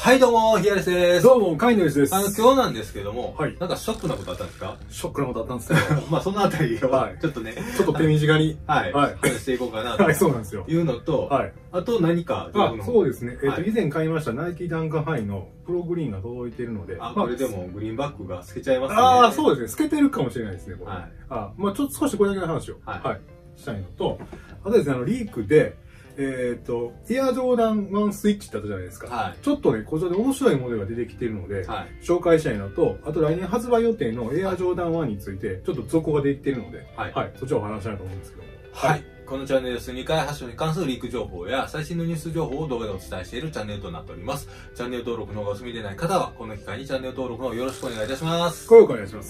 はい、どうも、ヒアレスです。 どうも、カイノリスです。 今日なんですけども、 はいなんかショックなことあったんですか？ ショックなことあったんですけど、 まあ、そのあたりを、 はい、 ちょっとね、 ちょっと手短に、 はい、話していこうかなと。 はい、そうなんですよ。 いうのと、はい、あと何か、 そうですね。以前買いましたナイキダンカハイのプログリーンが届いているので、 これでもグリーンバックが透けちゃいますね。 ああ、そうですね。透けてるかもしれないですね、これ。まあ、ちょっと少しこれだけの話を、したいのと、あとですね、リークで、エアジョーダン1スイッチってあったじゃないですか。ちょっとね、こちらで面白いモデルが出てきているので、紹介したいのと、あと来年発売予定のエアジョーダン1について、ちょっと続報ができているので、そっちをお話したいと思うんですけど。 はい。このチャンネルはスニーカー発祥に関するリーク情報や最新のニュース情報を動画でお伝えしているチャンネルとなっております。チャンネル登録の方がお済みでない方は、この機会にチャンネル登録の方よろしくお願いいたします。 ご了承お願いします。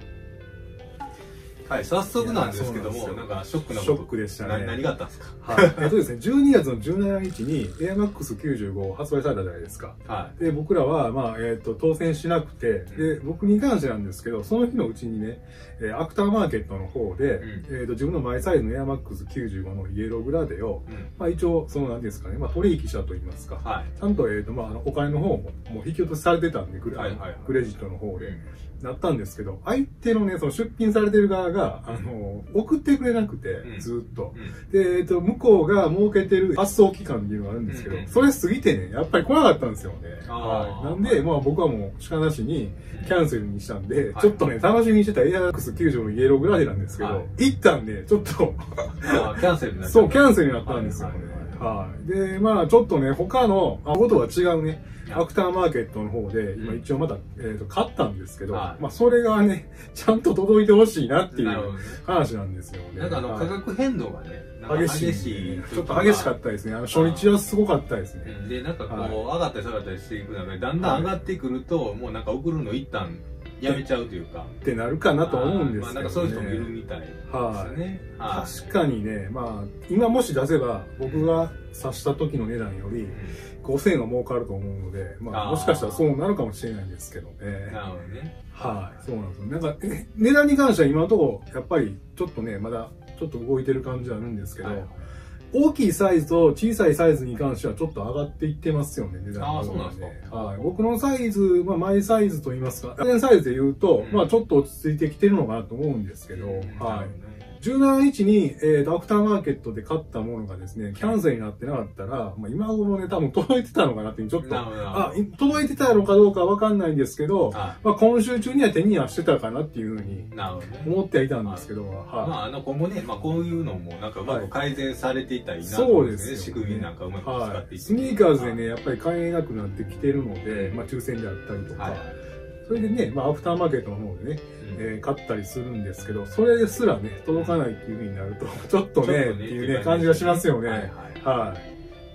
はい、早速なんですけども、なんかショックなこと。 ショックでしたね。 何があったんですか？ ですね、12月の17日に AirMax95 発売されたじゃないですか。で、僕らは、まあ、当選しなくて、で、僕に関してなんですけど、その日のうちにね、アクターマーケットの方で、自分のマイサイズの AirMax95 のイエローグラデを、まあ、一応、なんですかね、まあ、取引したと言いますか。ちゃんと、まあ、お金の方も、もう引き落としされてたんで、クレジットの方で。なったんですけど、相手のね、その出品されてる側が、送ってくれなくて、ずっと。で、向こうが設けてる発送期間っていうのがあるんですけど、それ過ぎてね、やっぱり来なかったんですよね。なんで、まあ僕はもう、しかなしに、キャンセルにしたんで、ちょっとね、楽しみにしてた AirMax90 のイエローグラデなんですけど、一旦ね、ちょっとキャンセルになった。 そう、キャンセルになったんですよね。で、まあちょっとね、他の、ことは違うね、アクターマーケットの方で、今一応まだ、買ったんですけど、まあそれがね、ちゃんと届いてほしいなっていう話なんですよね。 なんか価格変動がね、 激しい。ちょっと激しかったですね。初日はすごかったですね。 で、なんかこう、上がったり下がったりしていく中で、だんだん上がってくると、もうなんか送るの一旦、やめちゃうというか。 ってなるかなと思うんですけどね。 なんかそういう人もいるみたいですね。 確かにね、まあ、今もし出せば、僕が刺した時の値段より、5000円は儲かると思うので、まあ、もしかしたらそうなるかもしれないんですけどね。 なるほどね。 はい、そうなんですよ。なんか、値段に関しては今のところ、やっぱり、ちょっとね、まだ、ちょっと動いてる感じはあるんですけど、大きいサイズと小さいサイズに関してはちょっと上がっていってますよね、値段が。 そうなんですか。 はい。僕のサイズ、まあ、マイサイズと言いますか、サイズで言うと、まあ、ちょっと落ち着いてきてるのかなと思うんですけど、はい。17日に、アクターマーケットで買ったものがですね、キャンセルになってなかったら、まあ、今頃ね、多分届いてたのかなって、ちょっと、届いてたのかどうかわかんないんですけど、まあ、今週中には手にはしてたかなっていうふうに思ってはいたんですけど、 まあ、今後ね、まあ、こういうのもなんかうまく改善されていったらいいなと思うんですね。 仕組みなんかうまく使っていって。 スニーカーズでね、やっぱり買えなくなってきてるので、まあ、抽選であったりとか、それでね、まあ、アフターマーケットの方でね、買ったりするんですけど、それですらね、届かないっていう風になると、ちょっとね、っていうね、感じがしますよね。はい。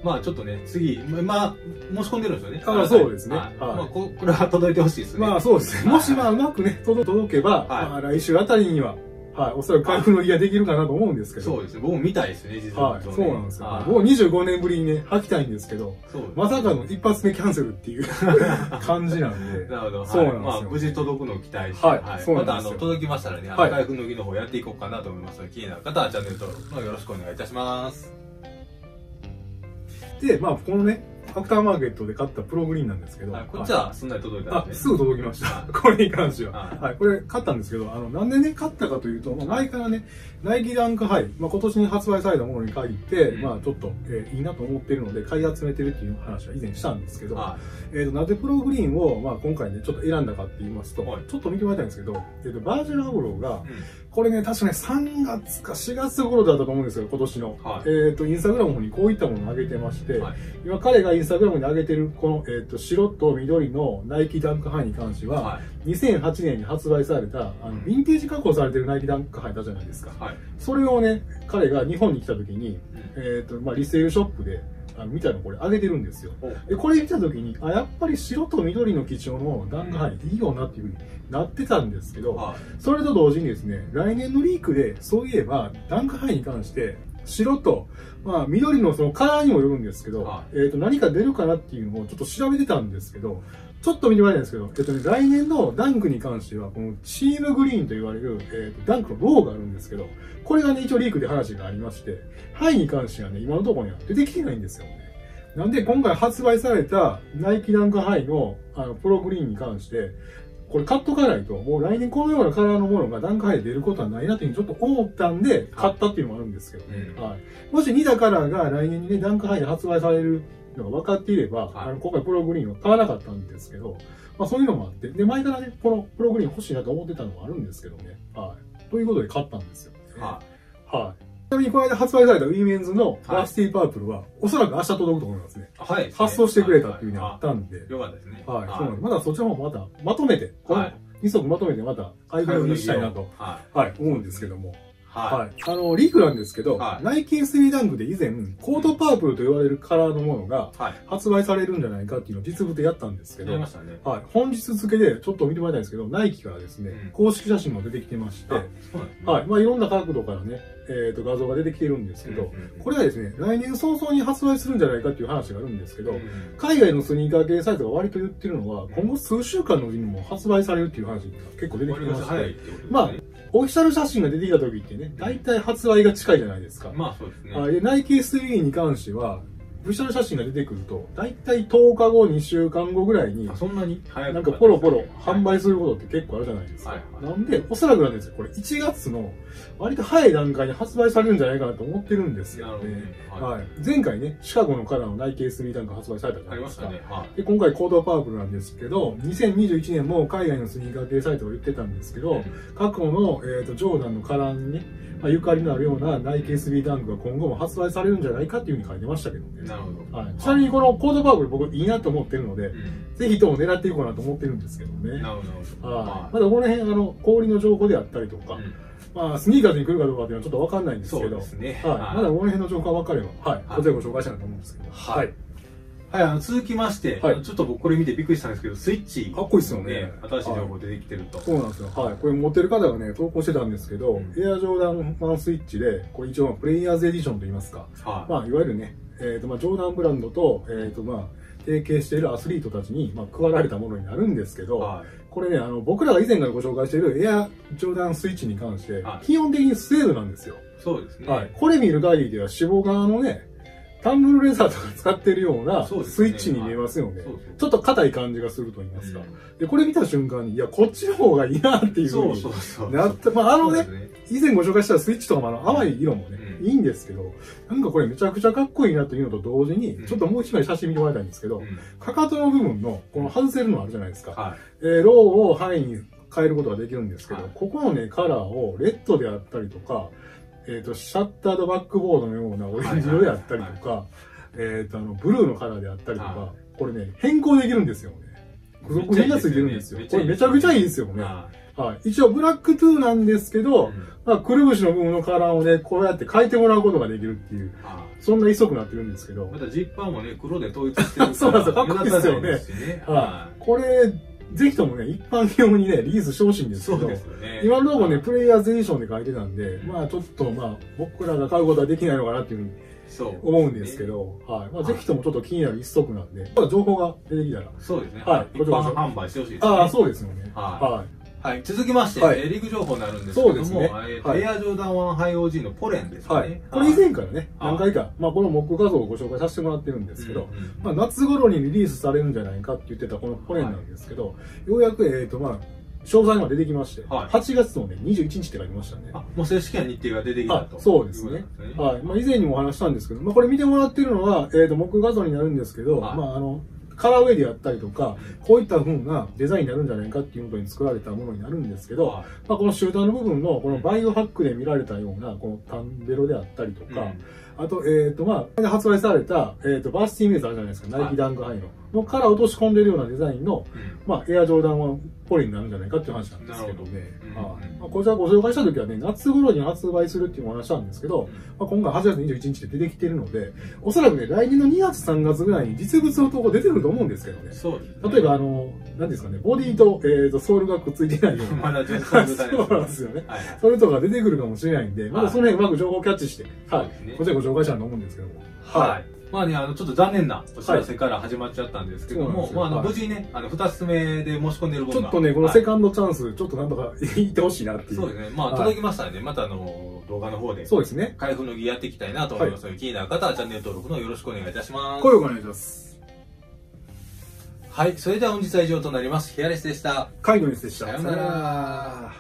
まあ、ちょっとね、次、まあ、申し込んでるんですよね。 そうですね。 まあ、これは届いてほしいですね。 まあ、そうですね。もしまあ、うまくね、届けば、まあ、来週あたりには、はい、おそらく開封の日ができるかなと思うんですけど。 そうですね。僕も見たいですね、実は。 はい、そうなんですよ。僕も25年ぶりにね、履きたいんですけど、まさかの一発目キャンセルっていう感じなんで。 なるほど。 そうなんですよ。 まあ、無事届くのを期待して、 はい、そうなんですよ。 また、届きましたらね、開封の儀の方やっていこうかなと思いますので、気になる方はチャンネル登録のよろしくお願いいたします。 で、まあ、このね、アクターマーケットで買ったプログリーンなんですけど。 こっちはすんなり届いたんですね。 すぐ届きました。これに関しては。はい。これ買ったんですけど、なんでね、買ったかというと、前からね、ナイキダンクハイ、まあ今年に発売されたものに限って、まあちょっと、いいなと思っているので、買い集めてるっていう話は以前したんですけど、なぜプログリーンを、まあ今回ね、ちょっと選んだかって言いますと、ちょっと見てもらいたいんですけど、バージルアブローが、これね、確かね、3月か4月頃だったと思うんですよ、今年の。インスタグラムの方にこういったものを上げてまして、今彼がインスタグラムに上げてる、この、白と緑のナイキダンクハイに関しては、2008年に発売された、ヴィンテージ加工されてるナイキダンクハイだじゃないですか。それをね、彼が日本に来た時に、まあ、リセールショップで、みたいなのこれ上げてるんですよ。で、これ見た時に、やっぱり白と緑の基調のダンクハイいいよなっていうふうになってたんですけど、それと同時にですね、来年のリークで、そういえば、ダンクハイに関して、白と、まあ、緑のそのカラーにもよるんですけど、何か出るかなっていうのをちょっと調べてたんですけど、ちょっと見てもらいたいんですけど、来年のダンクに関しては、このチームグリーンと言われる、ダンクのロゴがあるんですけど、これがね、一応リークで話がありまして、ハイに関してはね、今のところには出てきてないんですよね。 なんで今回発売されたナイキダンクハイのプログリーンに関して、これ買っとかないと、もう来年このようなカラーのものがダンクハイで出ることはないなっていうふうにちょっと思ったんで、買ったっていうのもあるんですけどね。はい。もし似たカラーが来年にね、ダンクハイで発売されるのが分かっていれば、今回プログリーンを買わなかったんですけど、まあそういうのもあって、で、前からね、このプログリーン欲しいなと思ってたのもあるんですけどね。はい。ということで買ったんですよ、ね。はい。はい。ちなみにこの間発売されたウィメンズのバーシティパープルは、おそらく明日届くと思いますね。はい。発送してくれたっていうのがあったんで。 よかったですね。 はい。そうなんです。まだそっちの方またまとめて、この2足まとめてまた開封にしたいなと、はい、思うんですけども。はい。リークなんですけど、ナイキ SB ダンクで以前、コートパープルと言われるカラーのものが発売されるんじゃないかっていうのを実物でやったんですけど、はい。本日付でちょっと見てもらいたいんですけど、ナイキからですね、公式写真も出てきてまして、はい。まあいろんな角度からね、画像が出てきてるんですけど、これはですね、来年早々に発売するんじゃないかっていう話があるんですけど、海外のスニーカー系サイトが割と言ってるのは、今後数週間のうちにも発売されるっていう話が結構出てきてまして、まあ、オフィシャル写真が出てきた時ってね、大体発売が近いじゃないですか。まあそうですね。で、ナイキ SB に関しては、オフィシャル写真が出てくると、大体10日後、2週間後ぐらいに、そんなになんかポロポロ販売することって結構あるじゃないですか。なんで、おそらくなんですよ。これ1月の割と早い段階に発売されるんじゃないかなと思ってるんですよね。はい。前回ね、シカゴのカラーのナイキ SB ダンク発売されたじゃないですか。で、今回コードパープルなんですけど、2021年も海外のスニーカー系サイトが言ってたんですけど、過去の、ジョーダンのカラーにね、ゆかりのあるようなナイキ SB ダンクが今後も発売されるんじゃないかっていうふうに書いてましたけどね。なるほど。はい。ちなみにこのコードパープル僕いいなと思ってるので、ぜひとも狙っていこうなと思ってるんですけどね。なるほど。はい。まだこの辺、氷の情報であったりとか、まあ、スニーカーズに来るかどうかっていうのはちょっとわかんないんですけど、そうですね。はい。まだこの辺の情報が分かれば、はい。こちらご紹介したいなと思うんですけど。はい。 はい、続きまして、ちょっと僕これ見てびっくりしたんですけど、スイッチ。 かっこいいっすよね。 新しい情報出てきてると。 そうなんですよ。はい。これ持ってる方がね、投稿してたんですけど、エアジョーダン1スイッチで、これ一応プレイヤーズエディションといいますか、まあ、いわゆるね、まあ、ジョーダンブランドと、まあ、提携しているアスリートたちに、まあ、配られたものになるんですけど、これね、僕らが以前からご紹介しているエアジョーダンスイッチに関して、基本的にスウェードなんですよ。そうですね。はい。これ見る限りでは、脂肪側のね、タンブルレザーとか使ってるようなスイッチに見えますよね。ちょっと硬い感じがすると言いますか。で、これ見た瞬間に、いや、こっちの方がいいなっていうふうになって、まあね、以前ご紹介したスイッチとかも淡い色もね、いいんですけど、なんかこれめちゃくちゃかっこいいなというのと同時に、ちょっともう一枚写真見てもらいたいんですけど、かかとの部分の、この外せるのあるじゃないですか。ローをハイに変えることができるんですけど、ここのね、カラーをレッドであったりとか、シャッタードバックボードのようなオレンジ色であったりとか、ブルーのカラーであったりとか、これね、変更できるんですよね。付属品がついてるんですよ。これめちゃくちゃいいですよね。はい。一応ブラックトゥーなんですけど、まあ、くるぶしの部分のカラーをね、こうやって変えてもらうことができるっていう、そんな一足になってるんですけど。 またジッパーもね、黒で統一してるから。 そうなんですよ。かっこいいですよね。はい。これ、ぜひともね、一般用にね、リリースしてほしいんですけど、今のところね、プレイヤーズエディションで書いてたんで、まあちょっとまあ、僕らが買うことはできないのかなっていうふうに思うんですけど、はい。まあぜひともちょっと気になる一足なんで、まだ情報が出てきたら。 そうですね。はい。一般販売してほしいですね。 ああ、そうですよね。はい。 はい。続きまして、リーグ情報になるんですけども、エアジョーダン1ハイ OG のポレンですね。はい。これ以前からね、何回か、まあこのモック画像をご紹介させてもらってるんですけど、まあ夏頃にリリースされるんじゃないかって言ってたこのポレンなんですけど、ようやく、まあ、詳細まで出てきまして、8月のね、21日って書いてましたね。 もう正式な日程が出てきたと。 そうですね。はい。まあ以前にもお話したんですけど、まあこれ見てもらってるのは、モック画像になるんですけど、まあカラーウェイであったりとか、こういった風なデザインになるんじゃないかっていうことに作られたものになるんですけど、まあこのシューターの部分のこのバイオハックで見られたようなこのタンベロであったりとか、あと、まあ、発売された、バーシティミューズあるじゃないですか、ナイキダンクハイのカラーを落とし込んでるようなデザインの、まあ、エアジョーダン1ポリになるんじゃないかっていう話なんですけどね。まあ、こちらご紹介した時はね、夏頃に発売するっていうお話なんですけど、まあ、今回8月21日で出てきてるので、おそらくね、来年の2月3月ぐらいに実物の投稿出てくると思うんですけどね。そうですね。例えば何ですかね、ボディと、ソールがくっついてないような。まだ純粋なそうなんですよね。それとか出てくるかもしれないんで、まだその辺うまく情報をキャッチして、はい。こちらご紹介したいと思うんですけども。はい。 まあね、ちょっと残念なお知らせから始まっちゃったんですけども、まあ無事ね、2つ目で申し込んでる分が。 ちょっとね、このセカンドチャンス、ちょっとなんとか言ってほしいなっていう。 そうですね。まあ届きましたので、また動画の方で。 そうですね。 開封の儀やっていきたいなと思いますので、気になる方はチャンネル登録のよろしくお願いいたします。 声をお願いします。 はい、それでは本日は以上となります。ヒアレスでした。 カイドニスでした。 さようなら。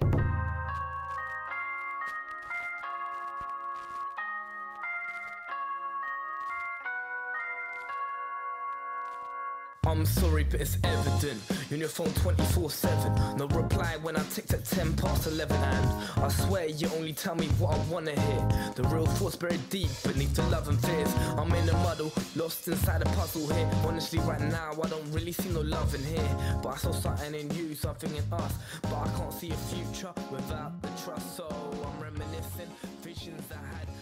I'm sorry, but it's evident. You're on your phone 24/7. No reply when I text at 10 past 11. And I swear you only tell me what I wanna hear. The real thoughts buried deep beneath the love and fears. I'm in a muddle, lost inside a puzzle here. Honestly, right now I don't really see no love in here. But I saw something in you, something in us. But I can't see a future without the trust. So I'm reminiscing visions I had.